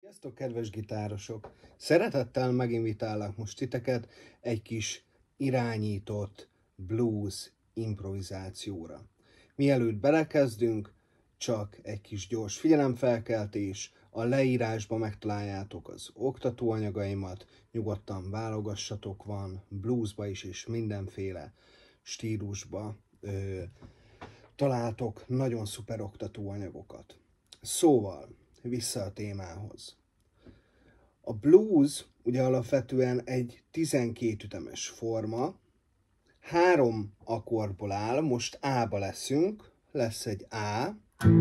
Sziasztok, kedves gitárosok! Szeretettel meginvitálok most titeket egy kis irányított blues improvizációra. Mielőtt belekezdünk, csak egy kis gyors figyelemfelkeltés, a leírásban megtaláljátok az oktatóanyagaimat, nyugodtan válogassatok, van bluesba is és mindenféle stílusba találtok nagyon szuper oktatóanyagokat. Szóval, vissza a témához. A blues ugye alapvetően egy 12 ütemes forma, 3 akkordból áll, most A-ba leszünk, lesz egy A,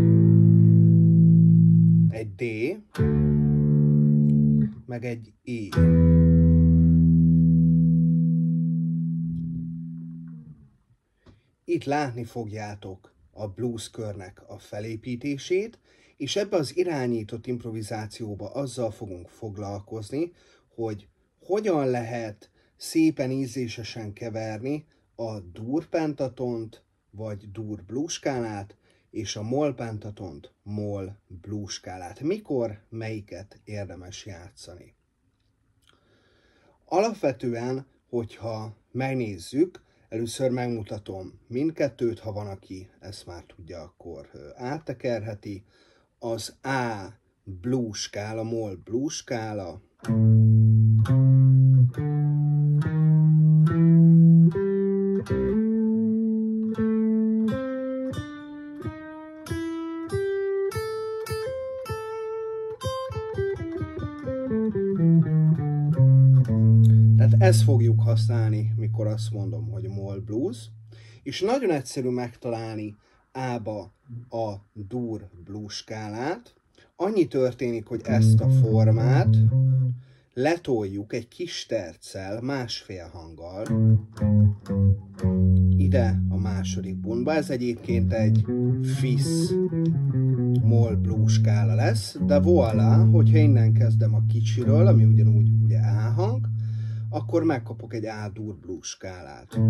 egy D, meg egy E. Itt látni fogjátok a blues körnek a felépítését, és ebbe az irányított improvizációba azzal fogunk foglalkozni, hogy hogyan lehet szépen ízlésesen keverni a dur pentatont, vagy dur blues skálát, és a moll pentatont, moll blues skálát. Mikor, melyiket érdemes játszani? Alapvetően, hogyha megnézzük, először megmutatom mindkettőt, ha van, aki ezt már tudja, akkor áttekerheti. Az A blues skála, moll blues skála, tehát ezt fogjuk használni, mikor azt mondom, hogy moll blues, és nagyon egyszerű megtalálni A-ba a dur blues skálát. Annyi történik, hogy ezt a formát letoljuk egy kis terccel, másfél hanggal ide a második pontba. Ez egyébként egy fis moll blues skála lesz, de voilà, hogyha innen kezdem a kicsiről, ami ugyanúgy ugye A hang, akkor megkapok egy A dur blues skálát.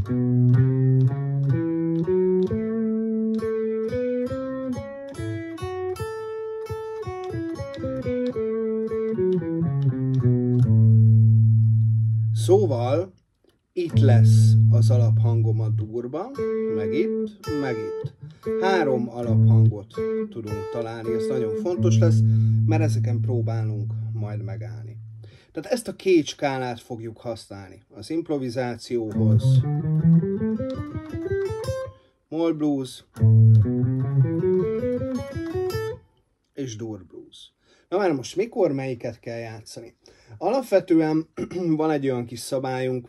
Szóval itt lesz az alaphangom a durba, meg itt, meg itt. 3 alaphangot tudunk találni, ez nagyon fontos lesz, mert ezeken próbálunk majd megállni. Tehát ezt a két skálát fogjuk használni az improvizációhoz. Moll blues és dur blues. Na már most mikor melyiket kell játszani? Alapvetően van egy olyan kis szabályunk,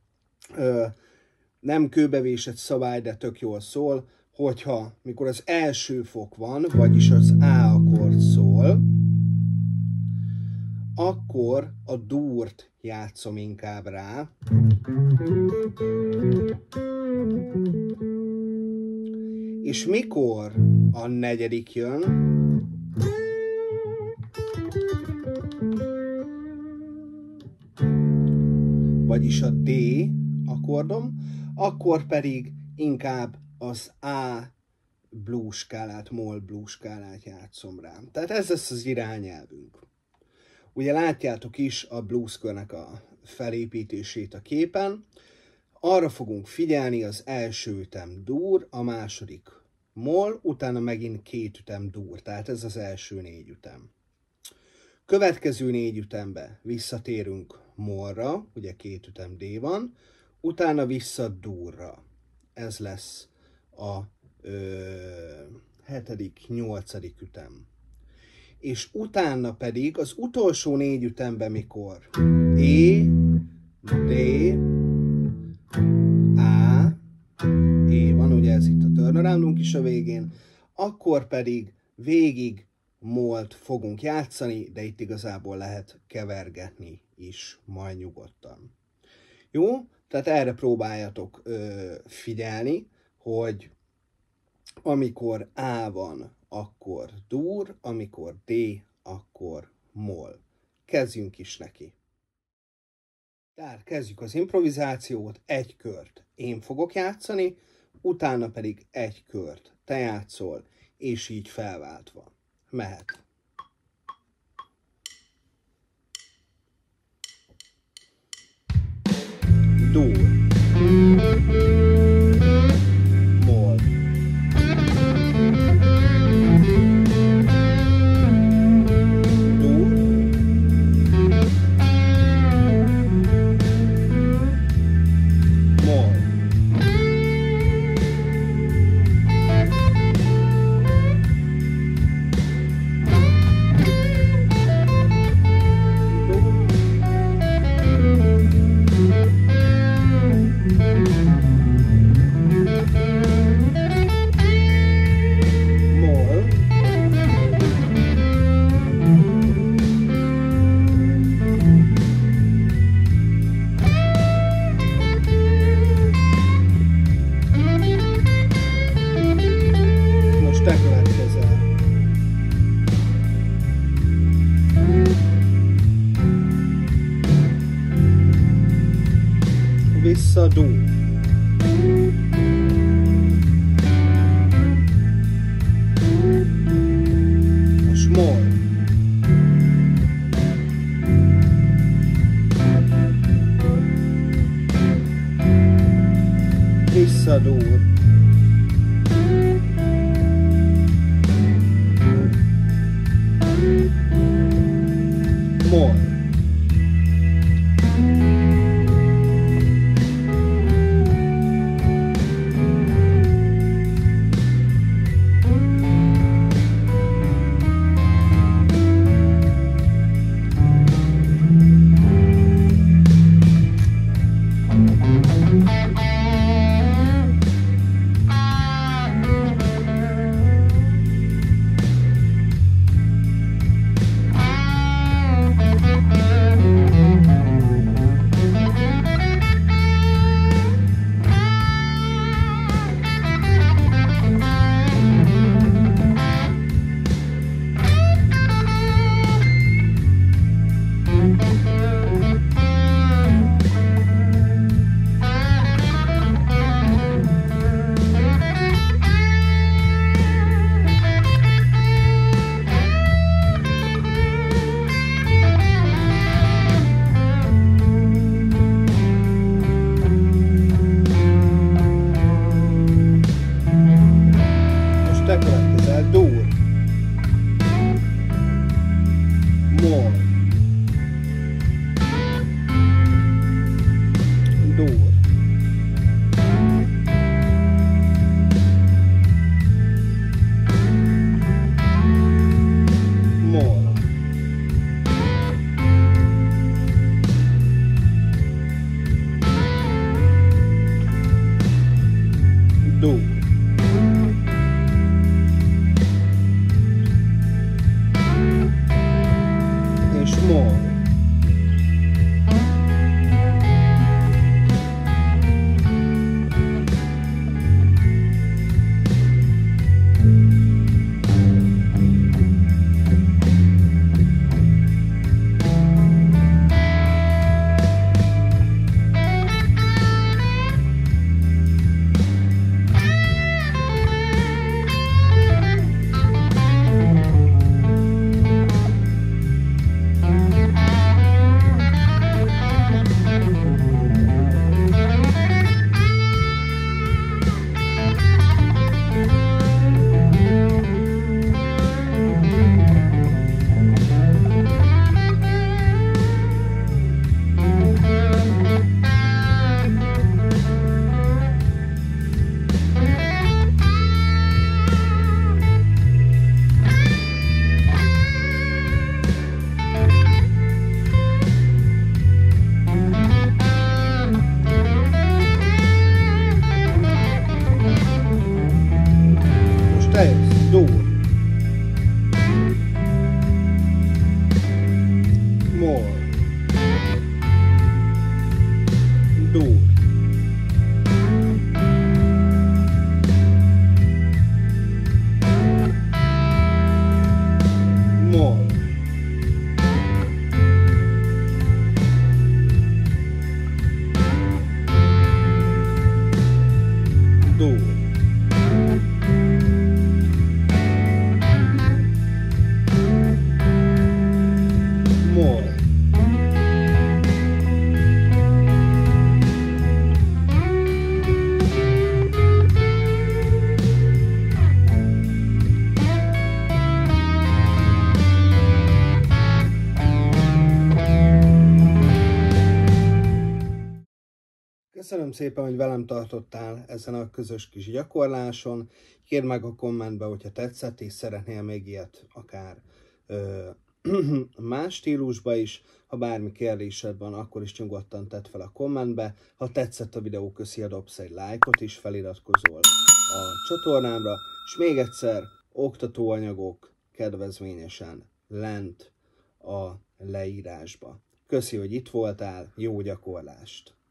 nem kőbevésett szabály, de tök jól szól, hogyha mikor az első fok van, vagyis az A akkord szól, akkor a durt játszom inkább rá. És mikor a negyedik jön, vagyis a D akkordom, akkor pedig inkább az A blues skálát, moll blues skálát játszom rá. Tehát ez lesz az irányelvünk. Ugye látjátok is a blues körnek a felépítését a képen. Arra fogunk figyelni, az első ütem dur, a második moll, utána megint 2 ütem dur, tehát ez az első 4 ütem. Következő 4 ütembe visszatérünk mollra, ugye 2 ütem D van, utána vissza durra. Ez lesz a 7., 8. ütem. És utána pedig az utolsó 4 ütemben mikor E, D, A, E van, ugye ez itt a turnaroundunk is a végén, akkor pedig végig mollt fogunk játszani, de itt igazából lehet kevergetni is majd nyugodtan. Jó? Tehát erre próbáljatok figyelni, hogy amikor A van, akkor dur, amikor D, akkor moll. Kezdjünk is neki. Tehát kezdjük az improvizációt, egy kört én fogok játszani, utána pedig egy kört te játszol, és így felváltva. Mehet. dur, moll, dur, moll, most te következel. Visszadúl. Most moll. Visszadúl. Moll. Te következel, dur, moll, dur, moll, dur, és moll. Most dur, moll, dur, moll, dur, moll, Köszönöm szépen, hogy velem tartottál ezen a közös kis gyakorláson. Kérd meg a kommentbe, hogyha tetszett, és szeretnél még ilyet akár más stílusba is. Ha bármi kérdésed van, akkor is nyugodtan tedd fel a kommentbe. Ha tetszett a videó, köszi, ha dobsz egy lájkot is, feliratkozol a csatornámra. És még egyszer, oktatóanyagok kedvezményesen lent a leírásba. Köszi, hogy itt voltál, jó gyakorlást!